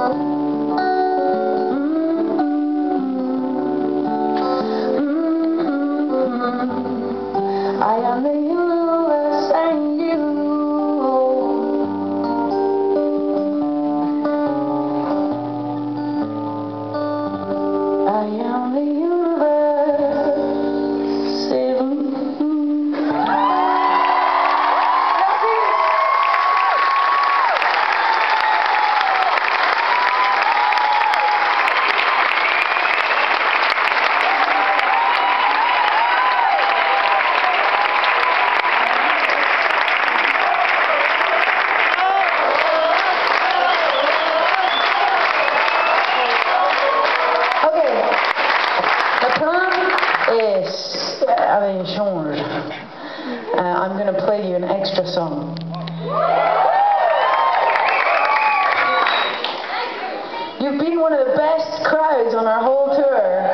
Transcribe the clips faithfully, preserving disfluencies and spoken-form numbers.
I am the universe and you. I am the universe. Yes, avec change. Uh, I'm going to play you an extra song. You've been one of the best crowds on our whole tour.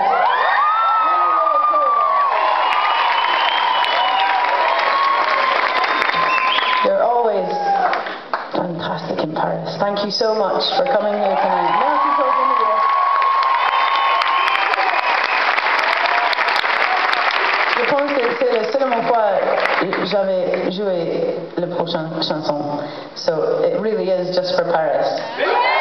You're always fantastic in Paris. Thank you so much for coming here tonight. Merci pour venir. Je pense que c'est la seule fois j'avais joué la prochaine chanson. So it really is just for Paris.